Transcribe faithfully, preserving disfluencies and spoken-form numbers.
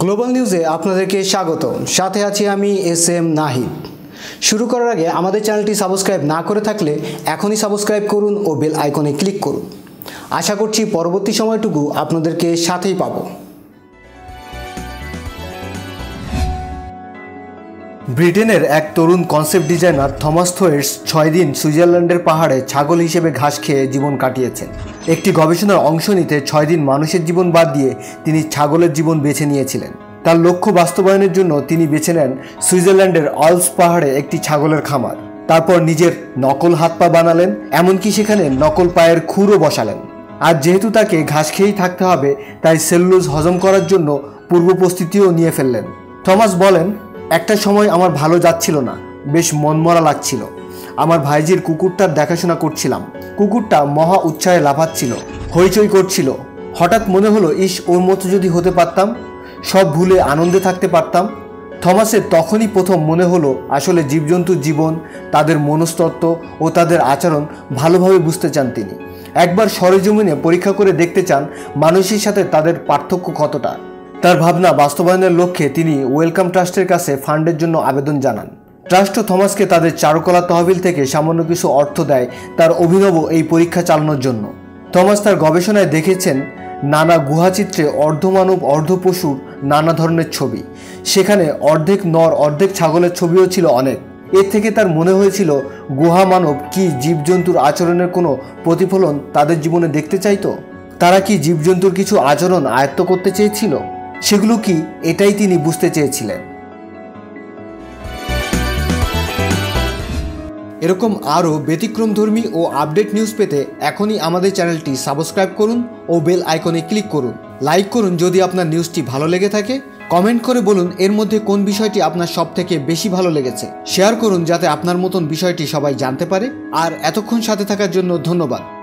Global নিউজে আপনাদেরকে স্বাগত। সাথে আছি আমি এস এম নাহিদ। শুরু করার আগে আমাদের চ্যানেলটি সাবস্ক্রাইব না করে থাকলে এখনই সাবস্ক্রাইব করুন ও বেল আইকনে ক্লিক করুন। আশা করছি পরবর্তী সময়টুকু আপনাদেরকে সাথেই পাবো। ব্রিটেনের এক তরুণ কনসেপ্ট ডিজাইনার থমাস থোয়েটস ছয় দিন সুইজারল্যান্ডের পাহাড়ে ছাগল হিসেবে ঘাস খেয়ে জীবন কাটিয়েছেন। একটি গবেষণার অংশ নিতে ছয় দিন মানুষের জীবন বাদ দিয়ে তিনি ছাগলের জীবন বেছে নিয়েছিলেন। তার লক্ষ্য বাস্তবায়নের জন্য তিনি বেছে নেন সুইজারল্যান্ডের আল্পস পাহাড়ে একটি ছাগলের খামার। তারপর নিজের নকল হাত পা বানালেন, এমনকি সেখানে নকল পায়ের খুরও বসালেন। আর যেহেতু তাকে ঘাস খেয়েই থাকতে হবে, তাই সেলুলোজ হজম করার জন্য পূর্ব প্রস্তুতিও নিয়ে ফেললেন। থমাস বলেন, একটা সময় আমার ভালো যাচ্ছিল না, বেশ মনমরা লাগছিল। আমার ভাইজির কুকুরটার দেখাশোনা করছিলাম। কুকুরটা মহা উৎসাহে লাফাচ্ছিল, হইচই করছিল। হঠাৎ মনে হলো, ইস, ওর মতো যদি হতে পারতাম, সব ভুলে আনন্দে থাকতে পারতাম। থমাসের তখনই প্রথম মনে হলো আসলে জীবজন্তুর জীবন, তাদের মনস্তত্ত্ব ও তাদের আচরণ ভালোভাবে বুঝতে চান তিনি। একবার সরেজমিনে পরীক্ষা করে দেখতে চান মানুষের সাথে তাদের পার্থক্য কতটা। তার ভাবনা বাস্তবায়নের লক্ষ্যে তিনি ওয়েলকাম ট্রাস্টের কাছে ফান্ডের জন্য আবেদন জানান। ট্রাস্টও থমাসকে তাদের চারুকলা তহবিল থেকে সামান্য কিছু অর্থ দেয় তার অভিনব এই পরীক্ষা চালানোর জন্য। থমাস তার গবেষণায় দেখেছেন নানা গুহাচিত্রে অর্ধমানব অর্ধ পশুর নানা ধরনের ছবি। সেখানে অর্ধেক নর অর্ধেক ছাগলের ছবিও ছিল অনেক। এর থেকে তার মনে হয়েছিল গুহা মানব কি জীবজন্তুর আচরণের কোনো প্রতিফলন তাদের জীবনে দেখতে চাইতো? তারা কি জীবজন্তুর কিছু আচরণ আয়ত্ত করতে চেয়েছিল? সেগুলো কি, এটাই তিনি বুঝতে চেয়েছিলেন। এরকম আরও ব্যতিক্রমধর্মী ও আপডেট নিউজ পেতে এখনই আমাদের চ্যানেলটি সাবস্ক্রাইব করুন ও বেল আইকনে ক্লিক করুন। লাইক করুন যদি আপনার নিউজটি ভালো লেগে থাকে। কমেন্ট করে বলুন এর মধ্যে কোন বিষয়টি আপনার সব থেকে বেশি ভালো লেগেছে। শেয়ার করুন যাতে আপনার মতন বিষয়টি সবাই জানতে পারে। আর এতক্ষণ সাথে থাকার জন্য ধন্যবাদ।